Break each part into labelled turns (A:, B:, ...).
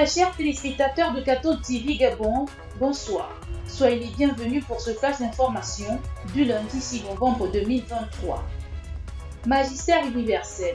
A: Très chers téléspectateurs de Cathode TV Gabon, bonsoir. Soyez les bienvenus pour ce flash d'information du lundi 6 novembre 2023. Magistère universel.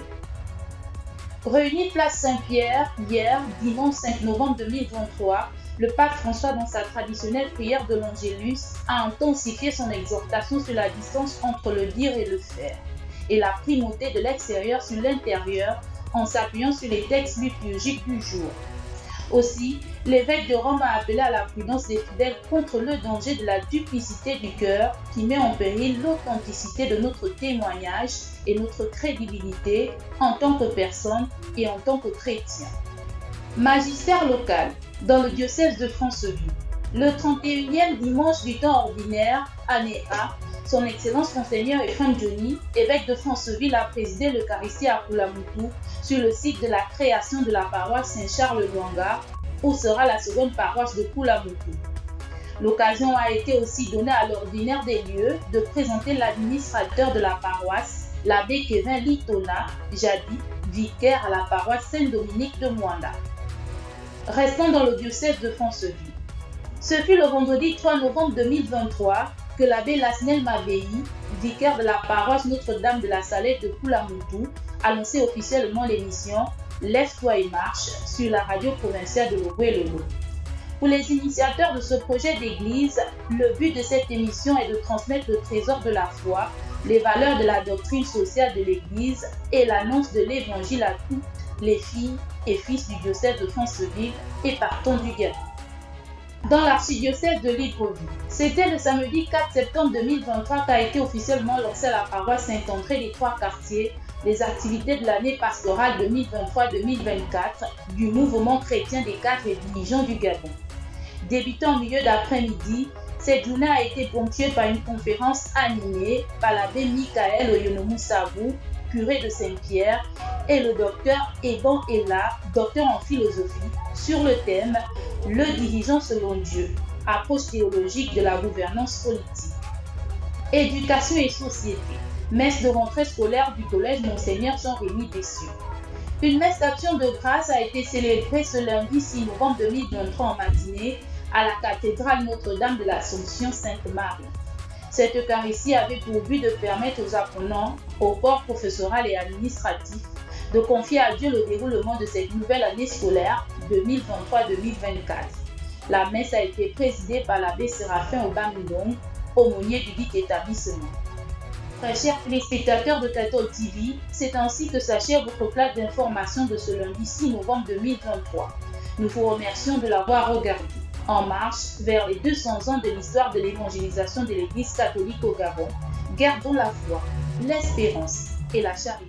A: Réuni place Saint-Pierre hier, dimanche 5 novembre 2023, le pape François, dans sa traditionnelle prière de l'Angélus, a intensifié son exhortation sur la distance entre le dire et le faire, et la primauté de l'extérieur sur l'intérieur en s'appuyant sur les textes liturgiques du jour. Aussi, l'évêque de Rome a appelé à la prudence des fidèles contre le danger de la duplicité du cœur qui met en péril l'authenticité de notre témoignage et notre crédibilité en tant que personne et en tant que chrétien. Magistère local dans le diocèse de Franceville. Le 31e dimanche du temps ordinaire, année A, son Excellence Monseigneur Ephraim Johnny, évêque de Franceville, a présidé l'Eucharistie à Koulamoutou sur le site de la création de la paroisse Saint-Charles-Luanga, où sera la seconde paroisse de Koulamoutou. L'occasion a été aussi donnée à l'ordinaire des lieux de présenter l'administrateur de la paroisse, l'abbé Kevin Litona, jadis vicaire à la paroisse Saint-Dominique de Mwanda. Restons dans le diocèse de Franceville. Ce fut le vendredi 3 novembre 2023 que l'abbé Lasnel Mabéi, vicaire de la paroisse Notre-Dame de la Salette de Koulamoutou, annonçait officiellement l'émission Lève-toi et marche sur la radio provinciale de Logoué-Lolo. Pour les initiateurs de ce projet d'église, le but de cette émission est de transmettre le trésor de la foi, les valeurs de la doctrine sociale de l'église et l'annonce de l'évangile à toutes les filles et fils du diocèse de Franceville et partant du Gabon. Dans l'archidiocèse de Libreville, c'était le samedi 4 septembre 2023 qu'a été officiellement lancée à la paroisse Saint-André des Trois-Quartiers les activités de l'année pastorale 2023-2024 du mouvement chrétien des cadres et dirigeants du Gabon. Débutant au milieu d'après-midi, cette journée a été ponctuée par une conférence animée par l'abbé Michael Oyonomoussabou, curé de Saint-Pierre, et le docteur Eban Ella, docteur en philosophie, sur le thème « Le dirigeant selon Dieu, approche théologique de la gouvernance politique ». Éducation et société. Messe de rentrée scolaire du collège Monseigneur Jean-Rémy Dessieux. Une messe d'action de grâce a été célébrée ce lundi 6 novembre 2023 en matinée à la cathédrale Notre-Dame de l'Assomption Sainte-Marie. Cette Eucharistie avait pour but de permettre aux apprenants, au corps professoral et administratif, de confier à Dieu le déroulement de cette nouvelle année scolaire 2023-2024. La messe a été présidée par l'abbé Séraphin Obamidong, aumônier du dit établissement. Très chers téléspectateurs de Cathode TV, c'est ainsi que s'achève votre plaque d'information de ce lundi 6 novembre 2023. Nous vous remercions de l'avoir regardé. En marche vers les 200 ans de l'histoire de l'évangélisation de l'Église catholique au Gabon, gardons la foi, l'espérance et la charité.